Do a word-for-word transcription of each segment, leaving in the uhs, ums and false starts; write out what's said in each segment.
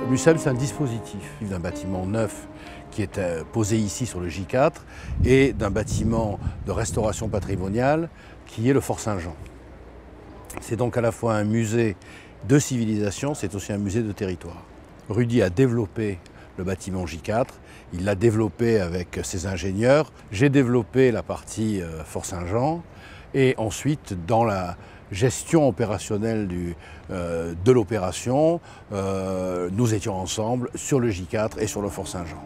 Le MUSEM, c'est un dispositif d'un bâtiment neuf qui est posé ici sur le J quatre et d'un bâtiment de restauration patrimoniale qui est le Fort Saint-Jean. C'est donc à la fois un musée de civilisation, c'est aussi un musée de territoire. Rudy a développé le bâtiment J quatre, il l'a développé avec ses ingénieurs. J'ai développé la partie Fort Saint-Jean et ensuite dans la gestion opérationnelle du, euh, de l'opération, euh, nous étions ensemble sur le J quatre et sur le Fort Saint-Jean.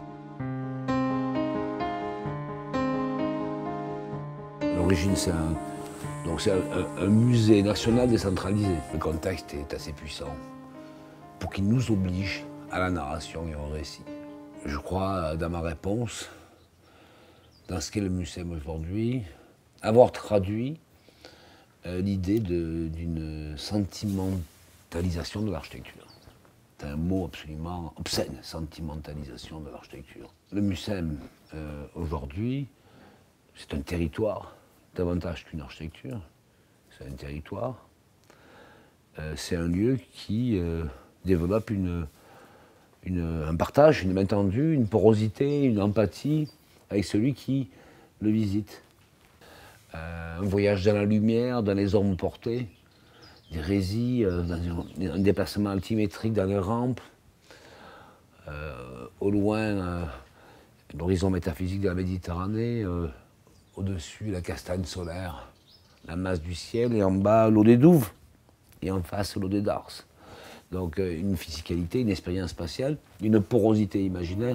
L'origine, c'est un, donc c'est un, un, un musée national décentralisé. Le contexte est assez puissant pour qu'il nous oblige à la narration et au récit. Je crois, dans ma réponse, dans ce qu'est le MUSEM aujourd'hui, avoir traduit euh, l'idée d'une sentimentalisation de l'architecture. C'est un mot absolument obscène, sentimentalisation de l'architecture. Le MUSEM, euh, aujourd'hui, c'est un territoire, davantage qu'une architecture. C'est un territoire. Euh, c'est un lieu qui euh, développe une, une, un partage, une main tendue, une porosité, une empathie avec celui qui le visite. Euh, un voyage dans la lumière, dans les ombres portées, des récits, euh, dans un déplacement altimétrique dans les rampes. Euh, au loin, euh, l'horizon métaphysique de la Méditerranée, euh, au-dessus la castagne solaire, la masse du ciel, et en bas l'eau des Douves, et en face l'eau des Darses. Donc euh, une physicalité, une expérience spatiale, une porosité imaginaire.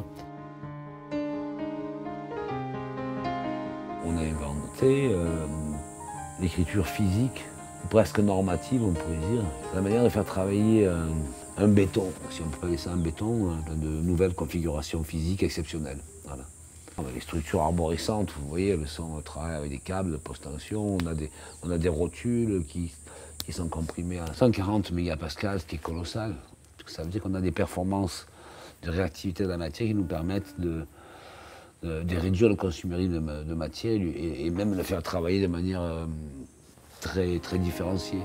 On a inventé euh, l'écriture physique, presque normative, on pourrait dire. La manière de faire travailler un, un béton, si on peut appeler ça un béton, dans de nouvelles configurations physiques exceptionnelles. Voilà. Les structures arborescentes, vous voyez, elles sont travaillées avec des câbles de post-tension, on a des, on a des rotules qui, qui sont comprimées à cent quarante mégapascales, ce qui est colossal. Ça veut dire qu'on a des performances de réactivité de la matière qui nous permettent de, de, de réduire le consumérisme de, de matière et, et même le faire travailler de manière euh, très, très différenciée.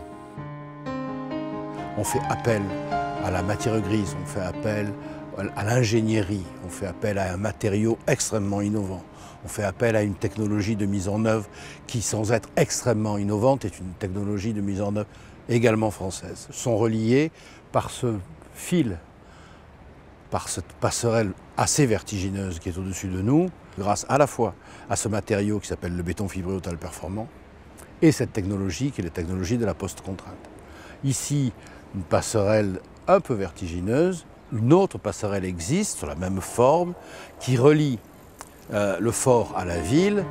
On fait appel à la matière grise, on fait appel à l'ingénierie, on fait appel à un matériau extrêmement innovant. On fait appel à une technologie de mise en œuvre qui, sans être extrêmement innovante, est une technologie de mise en œuvre également française. Sont reliés par ce fil, par cette passerelle assez vertigineuse qui est au-dessus de nous, grâce à la fois à ce matériau qui s'appelle le béton fibré haute performant et cette technologie qui est la technologie de la post-contrainte. Ici, une passerelle un peu vertigineuse. Une autre passerelle existe, sur la même forme, qui relie euh, le fort à la ville.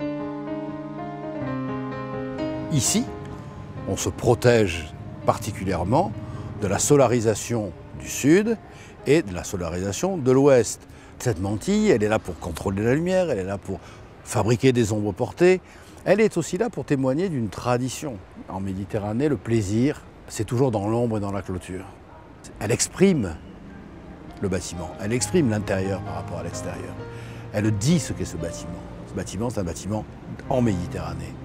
Ici, on se protège particulièrement de la solarisation du sud et de la solarisation de l'ouest. Cette mantille, elle est là pour contrôler la lumière, elle est là pour fabriquer des ombres portées. Elle est aussi là pour témoigner d'une tradition. En Méditerranée, le plaisir, c'est toujours dans l'ombre et dans la clôture. Elle exprime le bâtiment. Elle exprime l'intérieur par rapport à l'extérieur. Elle dit ce qu'est ce bâtiment. Ce bâtiment, c'est un bâtiment en Méditerranée.